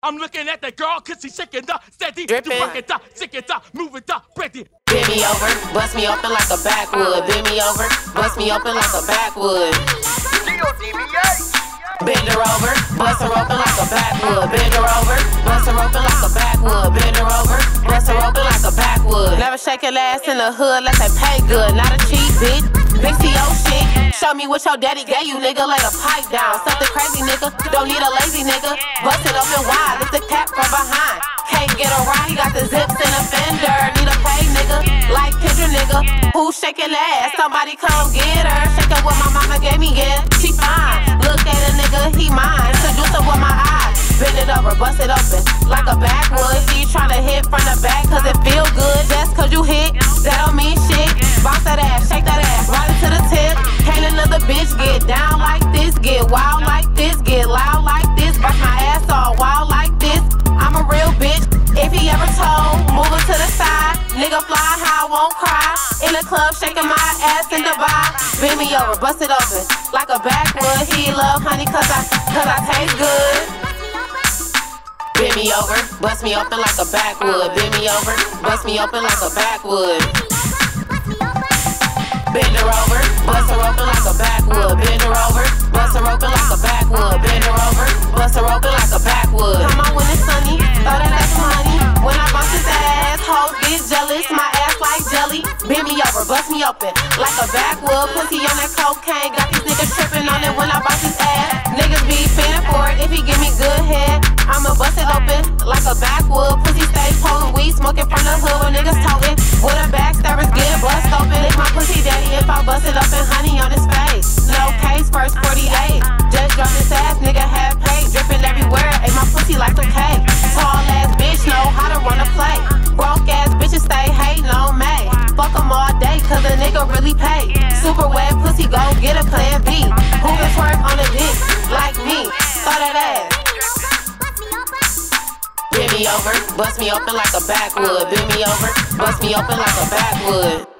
I'm looking at that girl cause she's shaking up, steady, Drippin'. work it up, shake it up, move it up, break it. Bend me over, bust me open like a backwood. Bend me over, bust me open like a backwood. Bend her over, bust her open like a backwood. Bend her over, bust her open like a backwood. Bend her over, bust her open like a backwood. Never shake your ass in the hood unless they pay good. Not a cheap bitch, big CO shit. Show me what your daddy gave you, nigga. Lay the pipe down, something crazy, nigga. Don't need a lazy nigga. Bust it open wide, lift the cap from behind. Can't get a ride, he got the zips in a fender. Need a pay nigga, like Kendra nigga. Who's shaking ass? Somebody come get her. Shake up what my mama gave me, yeah. She fine. Look at a nigga, he mine. Seduce her with my eyes. Bend it over, bust it open like a backwood. She tryna hit from the back cause it feel good. Just cause you hit, that don't mean shit. Bounce that ass, shake that ass, right into the tip. Can't another bitch get down like this, get wild like this, get loud like this. Bust my ass all wild like this. I'm a real bitch. If he ever told, move it to the side. Nigga fly high, won't cry. In the club, shaking my ass in Dubai. Bend me over, bust it open like a backwood. He love honey cause I taste good. Bend me over, bust me open like a backwood. Bend me over, bust me open like a backwood. Bend her over, bust her open like a backwood. Bend her over, bust her open like a backwood. Bend her over, bust her open like a backwood. Come on when it's sunny, throw that ass money. When I bounce his ass, hoes get jealous. My ass like jelly. Bend me over, bust me open like a backwood. Pussy on that cocaine, got these niggas tripping on it when I bounce his ass. Niggas be finna for it if he give me good head. I'ma bust it open like a backwood. Pussy stay pulling weed, smoking from the hood when niggas toting. With a backstabbers get bust open. Lick my pussy daddy if I bust it up and honey on his face. No case, first 48. Just dropped his ass, nigga had paid. Drippin' everywhere, ain't my pussy like a cake. Tall ass bitch know how to run a play. Broke ass bitches stay hatin' on me. Fuck 'em all day cause a nigga really pay. Super wet pussy, go get a plan B. Who can twerk on a dick like me? Throw that ass. Bend me over, bust me open like a backwood. Bend me over, bust me open like a backwood.